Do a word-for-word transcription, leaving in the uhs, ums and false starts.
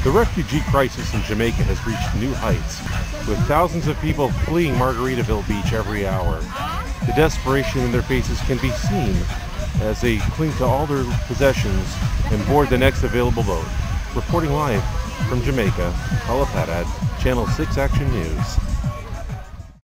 The refugee crisis in Jamaica has reached new heights, with thousands of people fleeing Margaritaville Beach every hour. The desperation in their faces can be seen as they cling to all their possessions and board the next available boat. Reporting live from Jamaica, Alapadad, Channel six Action News.